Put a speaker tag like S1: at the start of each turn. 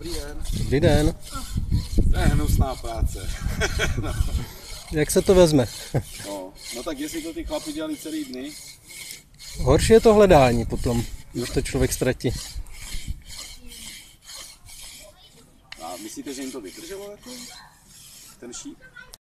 S1: Dobrý den.
S2: Dobrý den.
S1: To je hnusná práce. No.
S2: Jak se to vezme?
S1: No tak jestli to ty chlapi dělali celý dny.
S2: Horší je to hledání potom, když to člověk ztratí.
S1: A myslíte, že jim to vydrželo jako ten šíp?